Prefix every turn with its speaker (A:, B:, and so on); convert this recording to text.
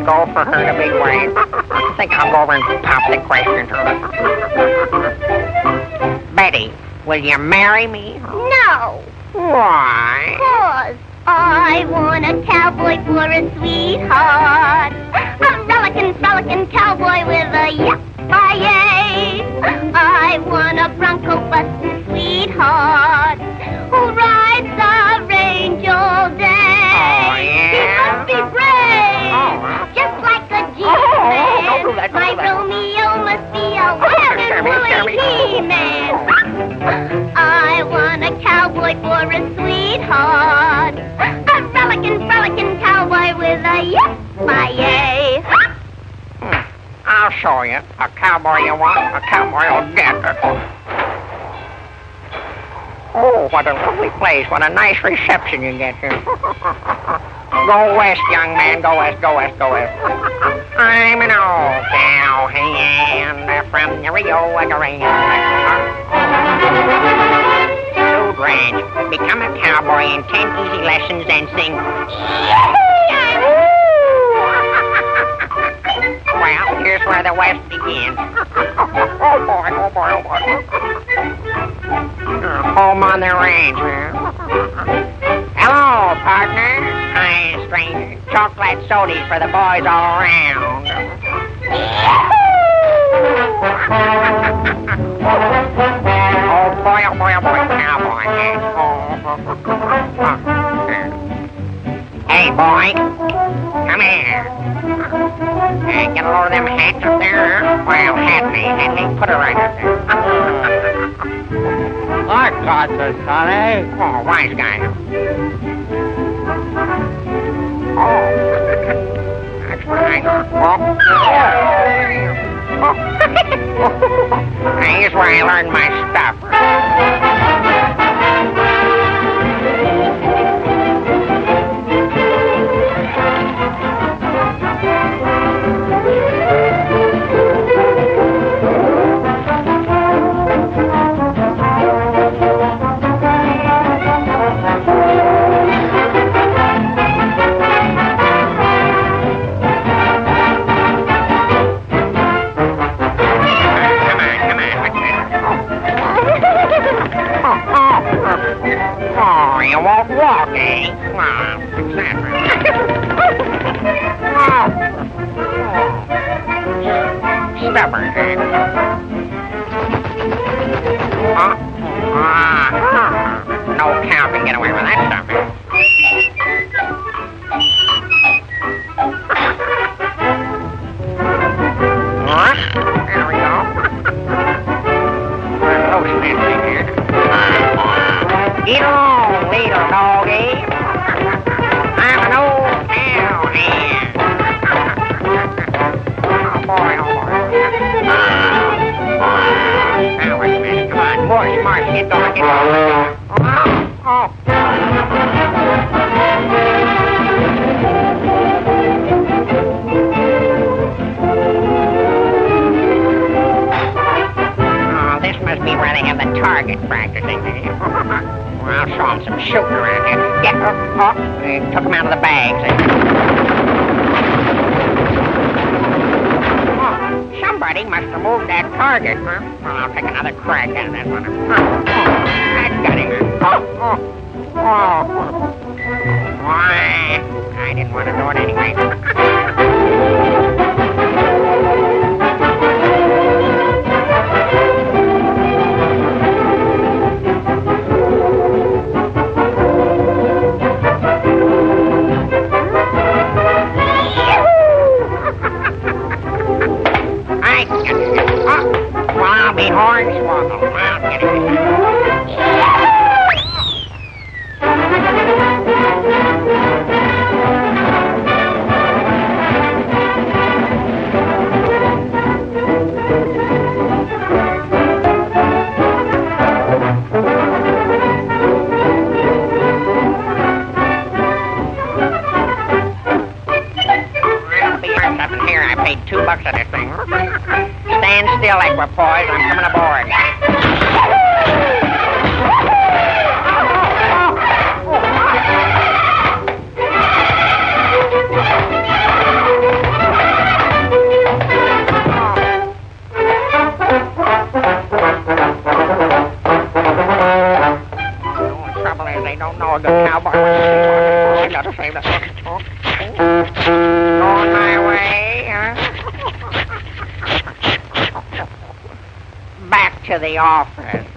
A: go for her in a big way. I think I'll go over and pop the question to her. Betty, will you marry me?
B: No.
A: Why?
B: 'Cause I want a cowboy for a sweetheart. A frolickin' cowboy with a yip-yi-yay. I want a bronco bustin' sweetheart who rides the range all day.
A: Oh, yeah?
B: He must be brave, just like a G-man.
A: Don't do that, don't
B: My
A: do that.
B: Romeo must be a wild woolly He-Man. I want a cowboy for a sweetheart. A frolickin' cowboy with a yip-yi-yay.
A: I'll show you. A cowboy you want, a cowboy will get it. Oh, what a lovely place. What a nice reception you get here. Go west, young man. Go west, go west, go west. I'm an old cowhand from the Rio Grande. Food Ranch. Become a cowboy in 10 easy lessons and sing. Well, here's where the West begins. Oh, boy, oh, boy, oh, boy. Home on the range, man. Hello, partner. Hi, stranger. Chocolate sodas for the boys all around. Oh, boy, oh, boy, oh, boy, cowboy. Hey, boy. Come here. Get a load of them hats up there, huh? Well, hat me, put it right up there.
C: I got this, honey.
A: Oh, wise guy. Oh. That's right. Oh. Here's where I learned my stuff. Oh, you won't walk, eh? Oh, exactly. Stubborn, eh? No cow can get away with that stuff, eh? There we go. Those fancy here. Get along, little doggy. I'm an old cowhand. Oh, boy, oh, boy. Now, wait a minute. Come on, Marsh, get going, get going. Oh. Oh, this must be where they have the target practicing. Well, I'll show them some shooting around here. They took them out of the bags. Somebody must have moved that target, huh? Well, I'll take another crack at that one. That got him. Why? I didn't want to do it anyway. I'll be hornswoggled. I'll get it. I'll be up in here. I paid $2 for this thing. Stand still, equipoise. I'm coming aboard. leave the... On my way, huh? Back to the office.